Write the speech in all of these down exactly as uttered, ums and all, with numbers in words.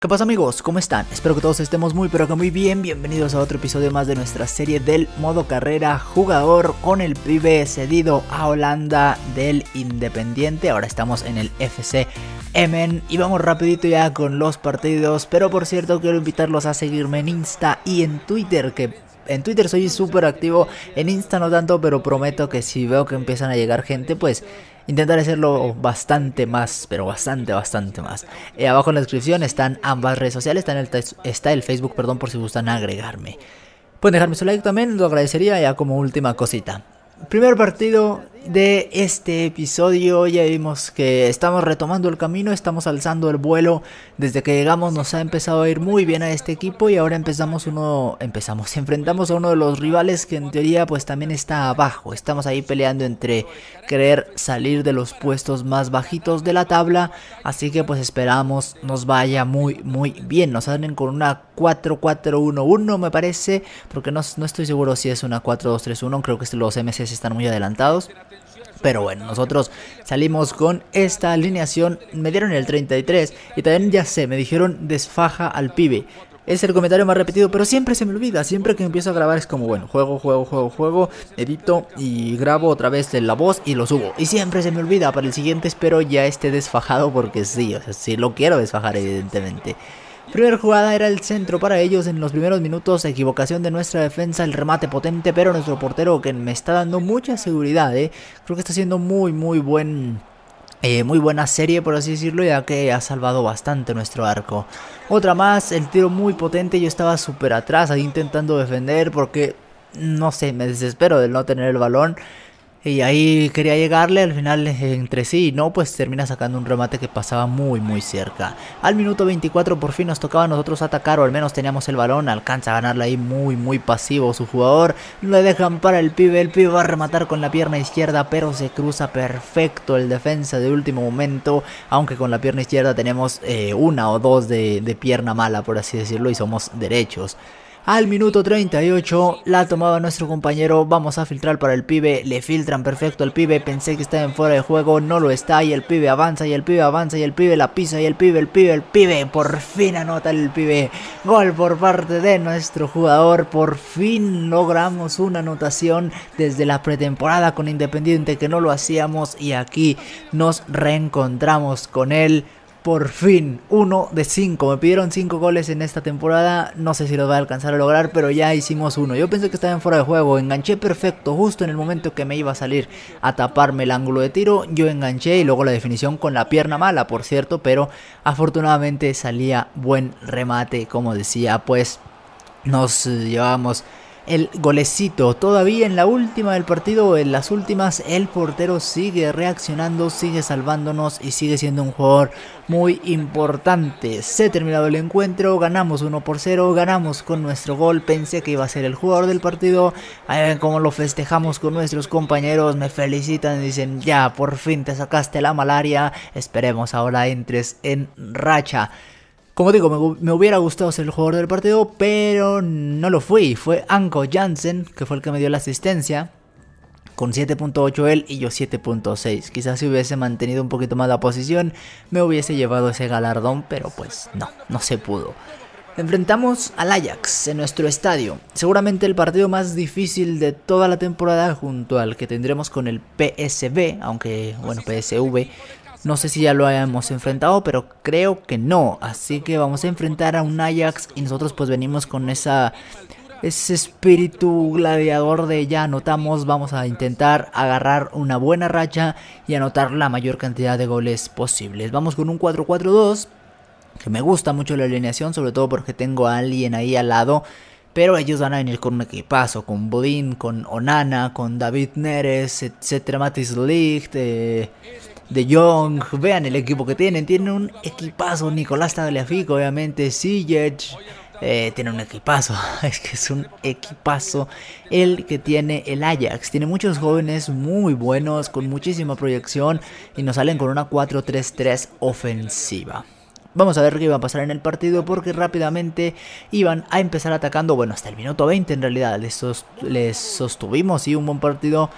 ¿Qué pasa, amigos? ¿Cómo están? Espero que todos estemos muy pero que muy bien. Bienvenidos a otro episodio más de nuestra serie del modo carrera jugador con el pibe cedido a Holanda del Independiente. Ahora estamos en el F C Emmen y vamos rapidito ya con los partidos. Pero por cierto, quiero invitarlos a seguirme en Insta y en Twitter, que en Twitter soy súper activo, en Insta no tanto, pero prometo que si veo que empiezan a llegar gente, pues intentaré hacerlo bastante más, pero bastante, bastante más. Eh, abajo en la descripción están ambas redes sociales, está, en el, está el Facebook, perdón, por si gustan agregarme. Pueden dejarme su like también, lo agradecería ya como última cosita. Primer partido de este episodio, ya vimos que estamos retomando el camino, estamos alzando el vuelo. Desde que llegamos nos ha empezado a ir muy bien a este equipo y ahora empezamos uno, empezamos, enfrentamos a uno de los rivales que en teoría pues también está abajo. Estamos ahí peleando entre querer salir de los puestos más bajitos de la tabla, así que pues esperamos nos vaya muy muy bien. Nos salen con una cuatro cuatro uno uno me parece, porque no, no estoy seguro si es una cuatro dos tres uno, creo que los M C S están muy adelantados. Pero bueno, nosotros salimos con esta alineación, me dieron el treinta y tres y también ya sé, me dijeron desfaja al pibe. Es el comentario más repetido, pero siempre se me olvida, siempre que empiezo a grabar es como bueno, juego, juego, juego, juego, edito y grabo otra vez la voz y lo subo. Y siempre se me olvida, para el siguiente espero ya esté desfajado porque sí, o sea, sí lo quiero desfajar evidentemente. Primera jugada era el centro para ellos en los primeros minutos, equivocación de nuestra defensa, el remate potente, pero nuestro portero que me está dando mucha seguridad, eh, creo que está haciendo muy muy buen, eh, muy buena serie por así decirlo, ya que ha salvado bastante nuestro arco. Otra más, el tiro muy potente, yo estaba súper atrás ahí intentando defender porque, no sé, me desespero de no tener el balón. Y ahí quería llegarle, al final entre sí y no, pues termina sacando un remate que pasaba muy muy cerca. Al minuto veinticuatro por fin nos tocaba a nosotros atacar, o al menos teníamos el balón, alcanza a ganarle ahí muy muy pasivo su jugador. Le dejan para el pibe, el pibe va a rematar con la pierna izquierda, pero se cruza perfecto el defensa de último momento. Aunque con la pierna izquierda tenemos eh, una o dos de, de pierna mala por así decirlo y somos derechos. Al minuto treinta y ocho la tomaba nuestro compañero, vamos a filtrar para el pibe, le filtran perfecto al pibe, pensé que estaba en fuera de juego, no lo está y el pibe avanza y el pibe avanza y el pibe la pisa y el pibe, el pibe, el pibe, por fin anota el pibe, gol por parte de nuestro jugador, por fin logramos una anotación desde la pretemporada con Independiente que no lo hacíamos y aquí nos reencontramos con él. Por fin, uno de cinco, me pidieron cinco goles en esta temporada, no sé si los va a alcanzar a lograr, pero ya hicimos uno. Yo pensé que estaba en fuera de juego, enganché perfecto, justo en el momento que me iba a salir a taparme el ángulo de tiro, yo enganché y luego la definición con la pierna mala, por cierto, pero afortunadamente salía buen remate, como decía, pues nos llevábamos el golecito. Todavía en la última del partido, en las últimas, el portero sigue reaccionando, sigue salvándonos y sigue siendo un jugador muy importante. Se ha terminado el encuentro, ganamos uno por cero, ganamos con nuestro gol. Pensé que iba a ser el jugador del partido. Ahí ven cómo lo festejamos con nuestros compañeros, me felicitan y dicen ya, por fin te sacaste la malaria, esperemos ahora entres en racha. Como digo, me, me hubiera gustado ser el jugador del partido, pero no lo fui. Fue Anko Jansen, que fue el que me dio la asistencia, con siete punto ocho él y yo siete punto seis. Quizás si hubiese mantenido un poquito más la posición, me hubiese llevado ese galardón, pero pues no, no se pudo. Enfrentamos al Ajax en nuestro estadio. Seguramente el partido más difícil de toda la temporada, junto al que tendremos con el P S V, aunque, bueno, P S V... no sé si ya lo hayamos enfrentado, pero creo que no. Así que vamos a enfrentar a un Ajax y nosotros pues venimos con esa, ese espíritu gladiador de ya anotamos. Vamos a intentar agarrar una buena racha y anotar la mayor cantidad de goles posibles. Vamos con un cuatro cuatro dos, que me gusta mucho la alineación, sobre todo porque tengo a alguien ahí al lado. Pero ellos van a venir con un equipazo, con Bodin, con Onana, con David Neres, etcétera, Matthijs de Ligt, eh, De Jong. Vean el equipo que tienen, tienen un equipazo. Nicolás Tagliafico, obviamente, Ziyech, eh, tiene un equipazo, es que es un equipazo el que tiene el Ajax. Tiene muchos jóvenes muy buenos, con muchísima proyección y nos salen con una cuatro tres tres ofensiva. Vamos a ver qué iba a pasar en el partido porque rápidamente iban a empezar atacando, bueno, hasta el minuto veinte en realidad les, sos, les sostuvimos y un buen partido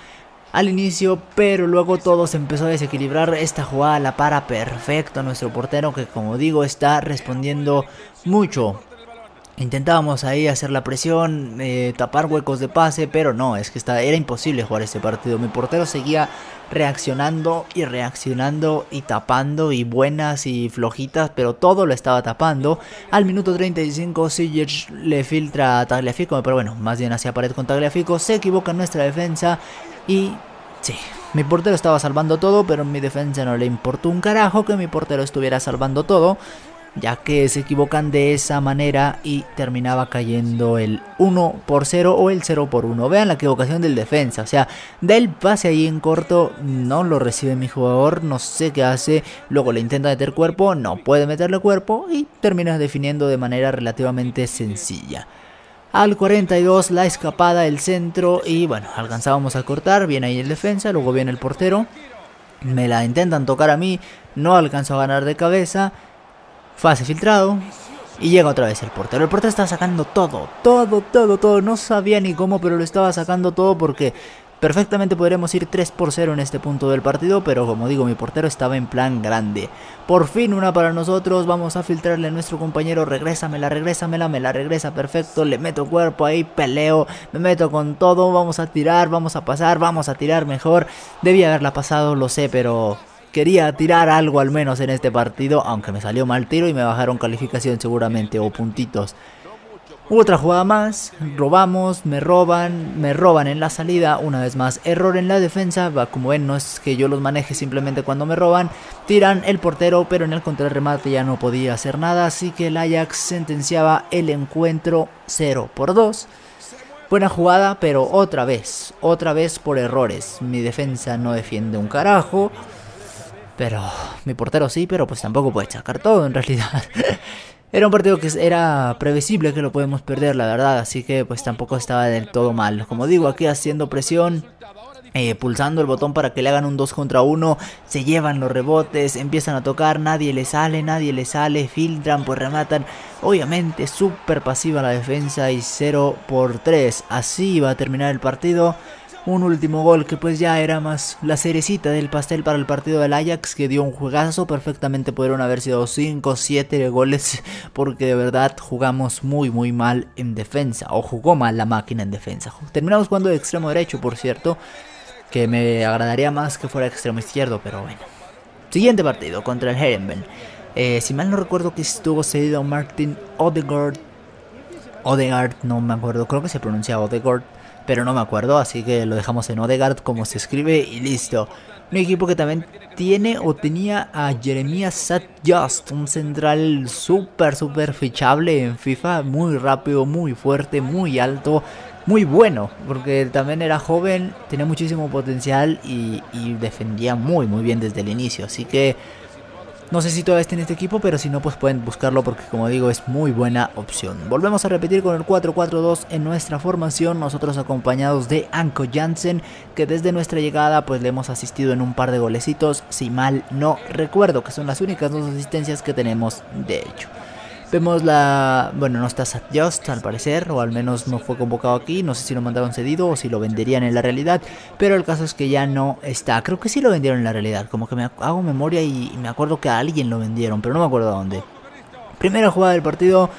al inicio, pero luego todo se empezó a desequilibrar. Esta jugada la para perfecto nuestro portero, que como digo está respondiendo mucho. Intentábamos ahí hacer la presión, eh, tapar huecos de pase, pero no, es que está, era imposible jugar este partido. Mi portero seguía reaccionando y reaccionando y tapando, y buenas y flojitas, pero todo lo estaba tapando. Al minuto treinta y cinco Sijic le filtra a Tagliafico, pero bueno, más bien hacia pared con Tagliafico. Se equivoca en nuestra defensa y sí, mi portero estaba salvando todo, pero en mi defensa no le importó un carajo que mi portero estuviera salvando todo, ya que se equivocan de esa manera y terminaba cayendo el uno por cero o el cero por uno. Vean la equivocación del defensa, o sea, del pase ahí en corto, no lo recibe mi jugador, no sé qué hace, luego le intenta meter cuerpo, no puede meterle cuerpo y termina definiendo de manera relativamente sencilla. Al cuarenta y dos la escapada, el centro y bueno, alcanzábamos a cortar, viene ahí el defensa, luego viene el portero, me la intentan tocar a mí, no alcanzo a ganar de cabeza. Fase filtrado y llega otra vez el portero. El portero estaba sacando todo, todo, todo, todo. No sabía ni cómo, pero lo estaba sacando todo porque perfectamente podríamos ir tres por cero en este punto del partido. Pero como digo, mi portero estaba en plan grande. Por fin una para nosotros. Vamos a filtrarle a nuestro compañero. Regrésamela, regrésamela, me la regresa perfecto. Le meto cuerpo ahí, peleo, me meto con todo. Vamos a tirar, vamos a pasar, vamos a tirar mejor. Debía haberla pasado, lo sé, pero quería tirar algo al menos en este partido, aunque me salió mal tiro y me bajaron calificación seguramente o puntitos. Hubo otra jugada más, robamos, me roban, me roban en la salida, una vez más error en la defensa. Como ven, no es que yo los maneje, simplemente cuando me roban tiran el portero, pero en el contrarremate ya no podía hacer nada, así que el Ajax sentenciaba el encuentro cero por dos. Buena jugada, pero otra vez, otra vez por errores. Mi defensa no defiende un carajo, pero mi portero sí, pero pues tampoco puede sacar todo en realidad. Era un partido que era previsible que lo podemos perder, la verdad, así que pues tampoco estaba del todo mal. Como digo, aquí haciendo presión, eh, pulsando el botón para que le hagan un dos contra uno, se llevan los rebotes, empiezan a tocar, nadie le sale, nadie le sale, filtran, pues rematan. Obviamente súper pasiva la defensa y cero por tres. Así va a terminar el partido. Un último gol que pues ya era más la cerecita del pastel para el partido del Ajax, que dio un juegazo. Perfectamente pudieron haber sido cinco o siete goles, porque de verdad jugamos muy muy mal en defensa, o jugó mal la máquina en defensa. Terminamos jugando de extremo derecho, por cierto, que me agradaría más que fuera extremo izquierdo, pero bueno. Siguiente partido contra el Heerenveen. Eh, si mal no recuerdo que estuvo cedido Martin Odegaard. Odegaard, no me acuerdo, creo que se pronuncia Odegaard, pero no me acuerdo, así que lo dejamos en Odegaard como se escribe y listo. Un equipo que también tiene o tenía a Jeremiah Saad-Just, un central súper súper fichable en FIFA, muy rápido, muy fuerte, muy alto, muy bueno, porque también era joven, tenía muchísimo potencial y, y defendía muy muy bien desde el inicio, así que no sé si todavía está en este equipo, pero si no pues pueden buscarlo porque como digo es muy buena opción. Volvemos a repetir con el cuatro cuatro dos en nuestra formación, nosotros acompañados de Anko Jansen, que desde nuestra llegada pues le hemos asistido en un par de golecitos, si mal no recuerdo, que son las únicas dos asistencias que tenemos de hecho. Vemos la... bueno, no está Saad-Just al parecer, o al menos no fue convocado aquí, no sé si lo mandaron cedido o si lo venderían en la realidad, pero el caso es que ya no está. Creo que sí lo vendieron en la realidad, como que me hago memoria y me acuerdo que a alguien lo vendieron, pero no me acuerdo a dónde. Primera jugada del partido,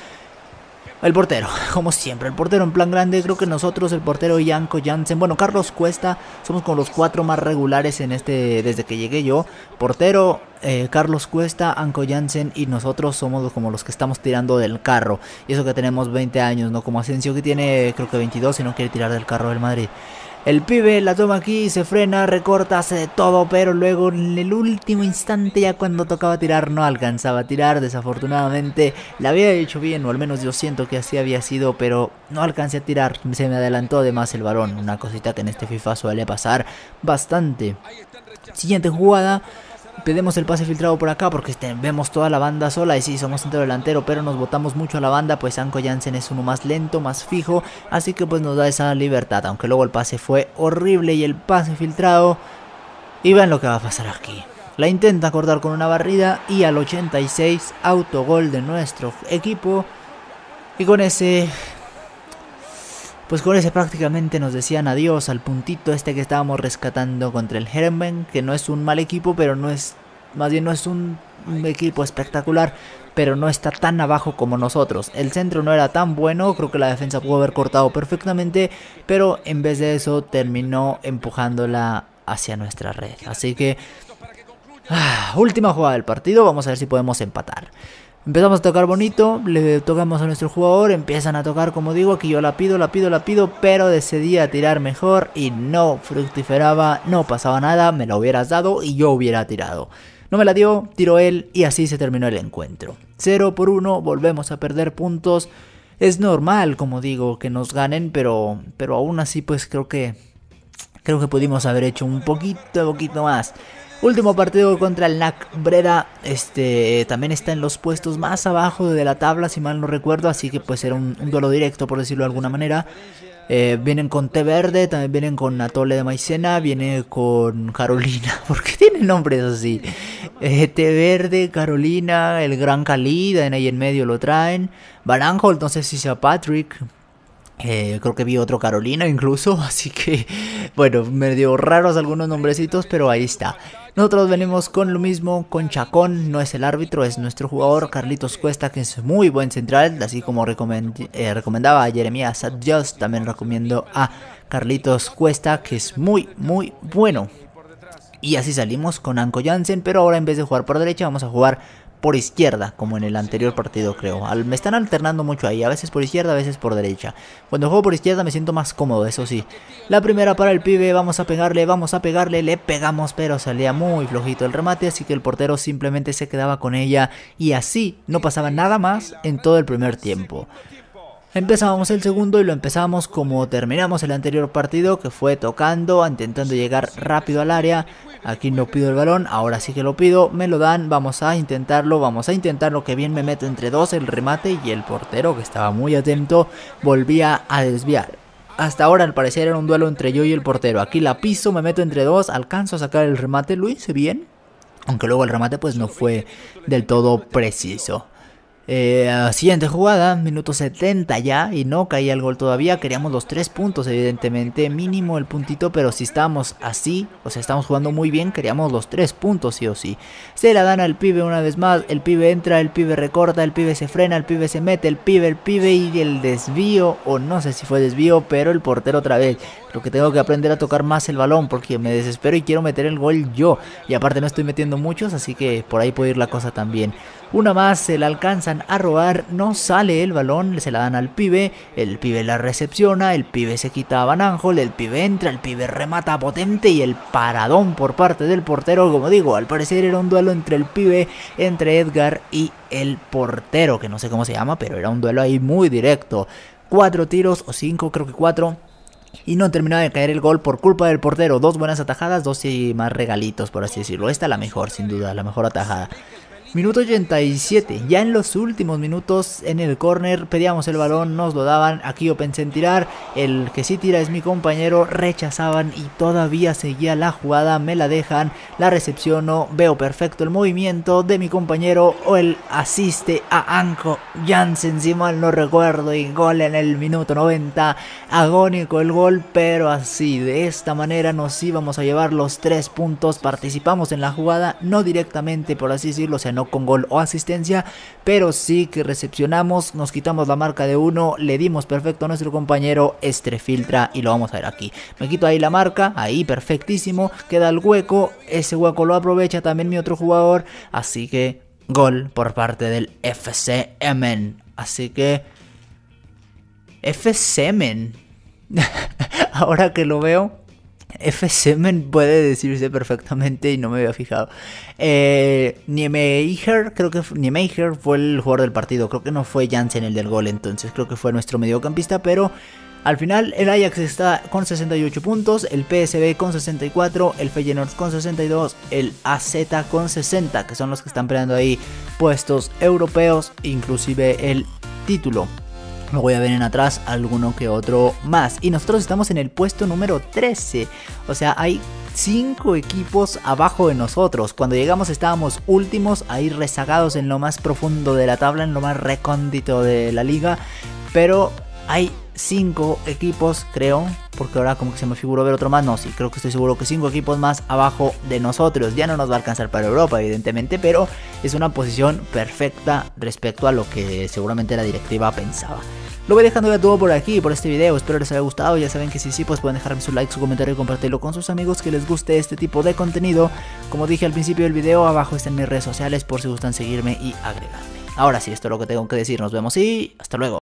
el portero, como siempre, el portero en plan grande. Creo que nosotros, el portero y Anko Jansen, bueno, Carlos Cuesta, somos como los cuatro más regulares en este, desde que llegué yo. Portero, eh, Carlos Cuesta, Anko Jansen y nosotros somos como los que estamos tirando del carro. Y eso que tenemos veinte años, no como Asensio, que tiene creo que veintidós y no quiere tirar del carro del Madrid. El pibe la toma aquí, se frena, recorta, hace de todo, pero luego en el último instante, ya cuando tocaba tirar, no alcanzaba a tirar. Desafortunadamente la había hecho bien, o al menos yo siento que así había sido, pero no alcancé a tirar, se me adelantó además el balón. Una cosita que en este FIFA suele pasar bastante. Siguiente jugada. Pedimos el pase filtrado por acá porque este, vemos toda la banda sola y sí, somos centro delantero, pero nos botamos mucho a la banda, pues Anko Jansen es uno más lento, más fijo, así que pues nos da esa libertad, aunque luego el pase fue horrible y el pase filtrado, y vean lo que va a pasar aquí. La intenta cortar con una barrida y al ochenta y seis autogol de nuestro equipo, y con ese pues con ese prácticamente nos decían adiós al puntito este que estábamos rescatando contra el Heerenveen, que no es un mal equipo, pero no es, más bien no es un, un equipo espectacular, pero no está tan abajo como nosotros. El centro no era tan bueno, creo que la defensa pudo haber cortado perfectamente, pero en vez de eso terminó empujándola hacia nuestra red. Así que, ah, última jugada del partido, vamos a ver si podemos empatar. Empezamos a tocar bonito, le tocamos a nuestro jugador, empiezan a tocar como digo, aquí yo la pido, la pido, la pido, pero decidí a tirar mejor y no fructiferaba, no pasaba nada, me la hubieras dado y yo hubiera tirado. No me la dio, tiró él y así se terminó el encuentro. cero por uno, volvemos a perder puntos. Es normal, como digo, que nos ganen, pero, pero aún así pues creo que, creo que pudimos haber hecho un poquito, poquito más. Último partido contra el N A C Breda, este también está en los puestos más abajo de la tabla, si mal no recuerdo, así que pues era un, un duelo directo, por decirlo de alguna manera. Eh, vienen con Té Verde, también vienen con Atole de Maicena, viene con Carolina, ¿por qué tienen nombres así? Eh, Té Verde, Carolina, el Gran Cali, de ahí en medio lo traen, Baranjo, no sé si sea Patrick. Eh, creo que vi otro Carolina incluso, así que bueno, medio raros algunos nombrecitos, pero ahí está. Nosotros venimos con lo mismo, con Chacón, no es el árbitro, es nuestro jugador Carlitos Cuesta, que es muy buen central, así como recomend eh, recomendaba a Jeremías Adjust, también recomiendo a Carlitos Cuesta, que es muy muy bueno. Y así salimos con Anko Jansen, pero ahora en vez de jugar por derecha vamos a jugar por izquierda, como en el anterior partido creo. Al, me están alternando mucho ahí, a veces por izquierda, a veces por derecha. Cuando juego por izquierda me siento más cómodo, eso sí. La primera para el pibe, vamos a pegarle, vamos a pegarle, le pegamos, pero salía muy flojito el remate, así que el portero simplemente se quedaba con ella y así no pasaba nada más en todo el primer tiempo. Empezábamos el segundo y lo empezamos como terminamos el anterior partido, que fue tocando, intentando llegar rápido al área. Aquí no pido el balón, ahora sí que lo pido, me lo dan, vamos a intentarlo, vamos a intentarlo, que bien me meto entre dos el remate y el portero, que estaba muy atento, volvía a desviar. Hasta ahora al parecer era un duelo entre yo y el portero, aquí la piso, me meto entre dos, alcanzo a sacar el remate, lo hice bien, aunque luego el remate pues no fue del todo preciso. Eh, siguiente jugada, minuto setenta ya, y no caía el gol todavía, queríamos los tres puntos evidentemente, mínimo el puntito, pero si estábamos así, o sea, estamos jugando muy bien, queríamos los tres puntos sí o sí. Se la dan al pibe una vez más, el pibe entra, el pibe recorta, el pibe se frena, el pibe se mete, el pibe, el pibe y el desvío, o no sé si fue desvío, pero el portero otra vez. Creo que tengo que aprender a tocar más el balón porque me desespero y quiero meter el gol yo, y aparte no estoy metiendo muchos, así que por ahí puede ir la cosa también. Una más, se la alcanzan a robar, no sale el balón, se la dan al pibe, el pibe la recepciona, el pibe se quita a Van Aanholt, el pibe entra, el pibe remata potente y el paradón por parte del portero. Como digo, al parecer era un duelo entre el pibe, entre Edgar y el portero, que no sé cómo se llama, pero era un duelo ahí muy directo. Cuatro tiros, o cinco, creo que cuatro. Y no terminaba de caer el gol por culpa del portero. Dos buenas atajadas, dos y más regalitos, por así decirlo. Esta la mejor, sin duda, la mejor atajada. Minuto ochenta y siete, ya en los últimos minutos en el córner pedíamos el balón, nos lo daban, aquí yo pensé en tirar, el que sí tira es mi compañero, rechazaban y todavía seguía la jugada, me la dejan, la recepciono, veo perfecto el movimiento de mi compañero o el asiste a Anko Jansen, si mal no recuerdo, y gol en el minuto noventa, agónico el gol, pero así, de esta manera nos íbamos a llevar los tres puntos, participamos en la jugada, no directamente por así decirlo, o sea, no con gol o asistencia, pero sí que recepcionamos, nos quitamos la marca de uno, le dimos perfecto a nuestro compañero, este filtra y lo vamos a ver aquí. Me quito ahí la marca, ahí perfectísimo, queda el hueco, ese hueco lo aprovecha también mi otro jugador, así que gol por parte del F C Emmen. Así que F C Emmen, ahora que lo veo, F C Emmen puede decirse perfectamente y no me había fijado. eh, Niemeijer, creo que Niemeijer fue el jugador del partido. Creo que no fue Jansen el del gol, entonces creo que fue nuestro mediocampista. Pero al final el Ajax está con sesenta y ocho puntos, el P S V con sesenta y cuatro, el Feyenoord con sesenta y dos, el A Z con sesenta, que son los que están peleando ahí puestos europeos, inclusive el título. Lo voy a ver en atrás alguno que otro más. Y nosotros estamos en el puesto número trece. O sea, hay cinco equipos abajo de nosotros. Cuando llegamos estábamos últimos, ahí rezagados en lo más profundo de la tabla, en lo más recóndito de la liga. Pero hay cinco equipos, creo, porque ahora como que se me figuró ver otro más. No, sí, creo que estoy seguro que cinco equipos más abajo de nosotros. Ya no nos va a alcanzar para Europa, evidentemente, pero es una posición perfecta respecto a lo que seguramente la directiva pensaba. Lo voy dejando ya todo por aquí, por este video. Espero les haya gustado. Ya saben que si sí, pues pueden dejarme su like, su comentario y compartirlo con sus amigos que les guste este tipo de contenido. Como dije al principio del video, abajo están mis redes sociales por si gustan seguirme y agregarme. Ahora sí, esto es lo que tengo que decir. Nos vemos y hasta luego.